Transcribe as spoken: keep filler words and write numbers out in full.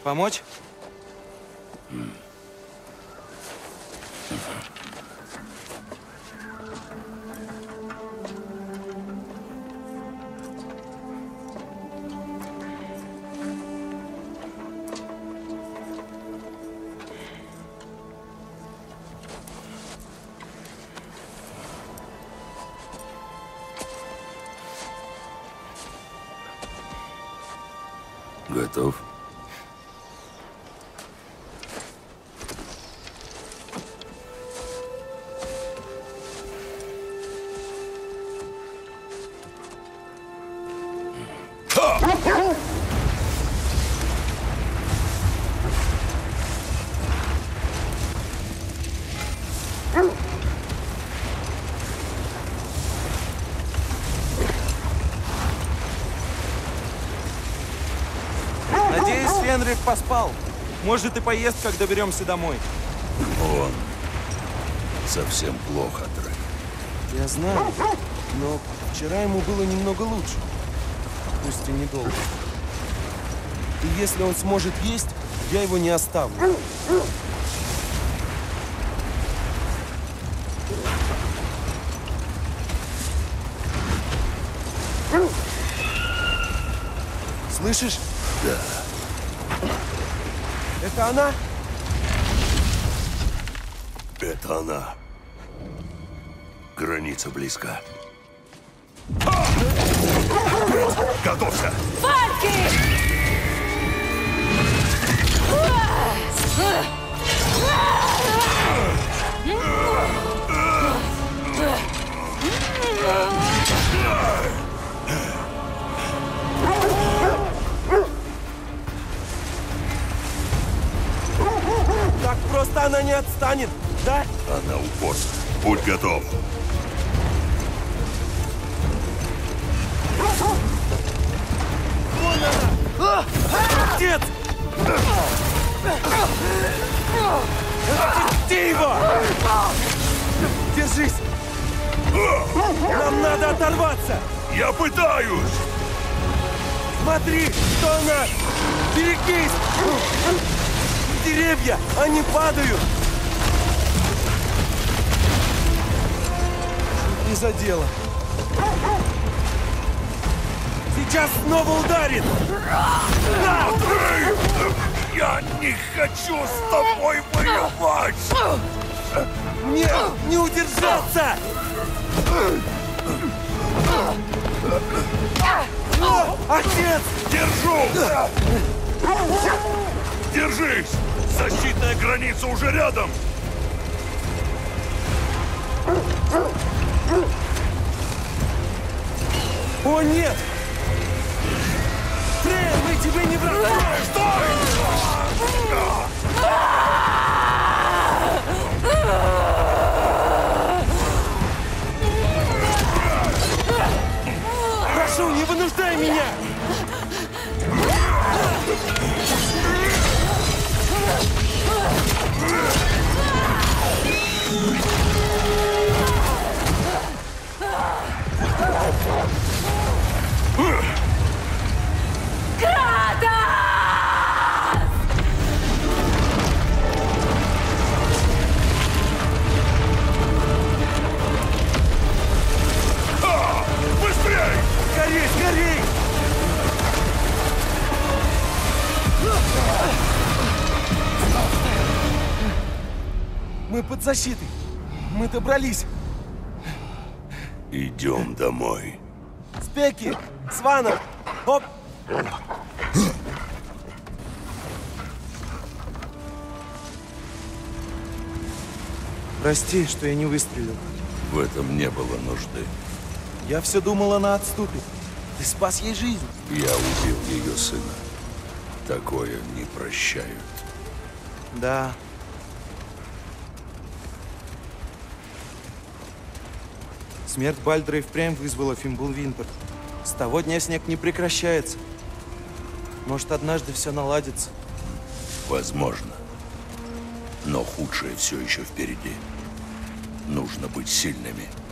Помочь? Готов? Надеюсь, Фенрир поспал. Может, и поест, как доберемся домой. Он совсем плохо, Дрейк. Я знаю, но вчера ему было немного лучше. Пусть и недолго. И если он сможет есть, я его не оставлю. Слышишь? Да. Это она? Это она. Граница близка. Готовься! Фанки! Так просто она не отстанет, да? Она упорна. Будь готов. Вон она! Отец! Отпусти его! Держись! Нам надо оторваться! Я пытаюсь! Смотри, что она! Берегись! Деревья, они падают! Не задело. Сейчас снова ударит! Андрей! Я не хочу с тобой воевать! Мне не удержаться! О, отец! Держу! Держись! Защитная граница уже рядом! О, нет! Фрея, мы тебе не бросаем! Стой! Прошу, не вынуждай меня! Быстрей! Скорей, скорей! Мы под защитой. Мы добрались. Идем домой. Спеки! Сванов! Оп! Прости, что я не выстрелил. В этом не было нужды. Я все думал, она отступит. Ты спас ей жизнь. Я убил ее сына. Такое не прощают. Да. Смерть Бальдра и впрямь вызвала Фимблвинтер. С того дня снег не прекращается. Может, однажды все наладится. Возможно. Но худшее все еще впереди. Нужно быть сильными.